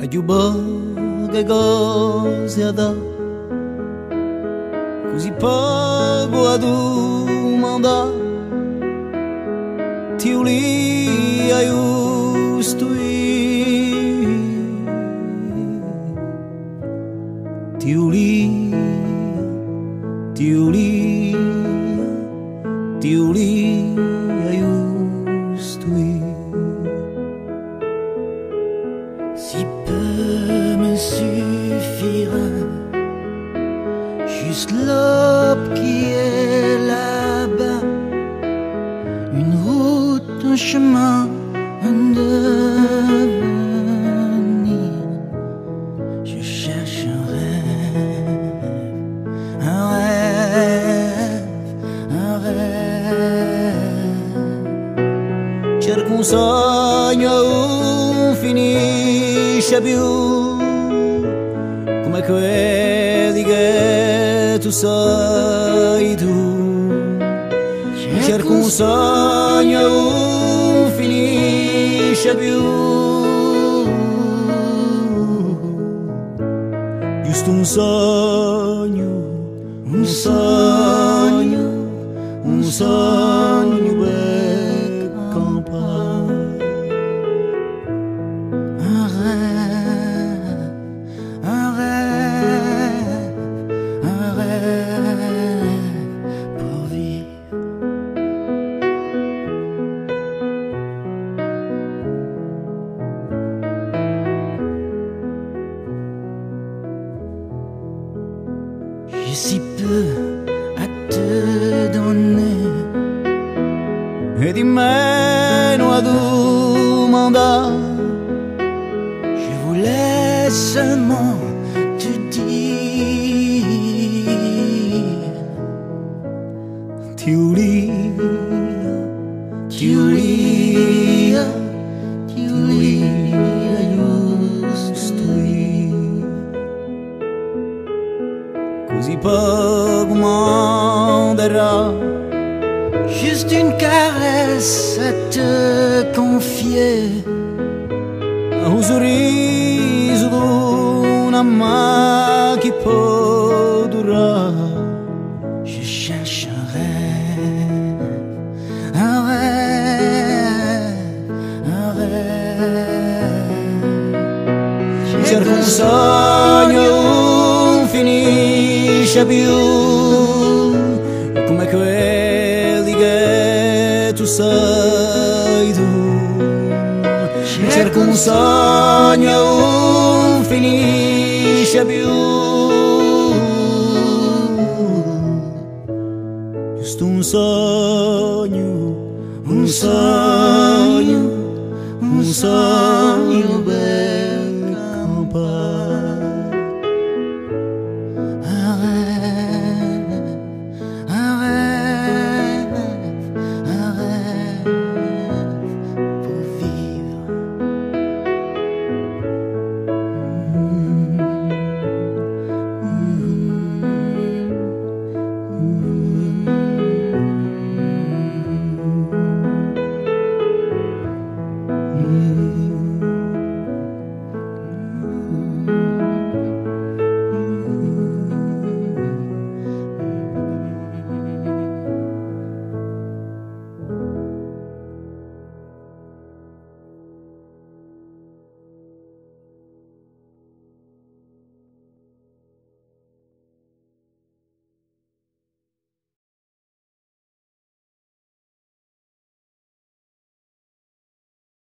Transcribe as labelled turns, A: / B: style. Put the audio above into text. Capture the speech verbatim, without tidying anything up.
A: più poche cose a dare, così poco a domandare, ti ulia giusto io, ti ulia, ti ulia, ti ulia giusto io.
B: Si peu me suffira, juste l'aube qui est là-bas, une route, un chemin, un devenir. Je cherche un rêve, un rêve, un rêve.
A: Cerco un sogno finisce più come credi che tu sei tu. Cerco un sogno finisce più, giusto un sogno, un sogno, un sogno per campare.
B: Un rêve, un rêve, un rêve pour vivre. J'ai si peu à te donner,
A: E di meno a domandare,
B: je voulais seulement te dire.
A: ti ulia, ti ulia, ti ulia giusto io, così poco manderà,
B: Juste une caresse à te confier,
A: un sorriso d'una main che può durare.
B: je cherche un rêve, un rêve, un rêve.
A: Cerco un sogno finisce più come quelli che tu sei tu. Cerco un sogno finisce più, giusto un sogno, un sogno, un sogno